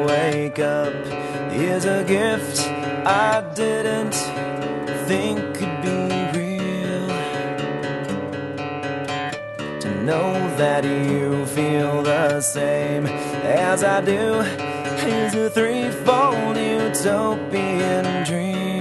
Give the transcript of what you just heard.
wake up is a gift I didn't think could be real. To know that you feel the same as I do is a threefold utopian dream.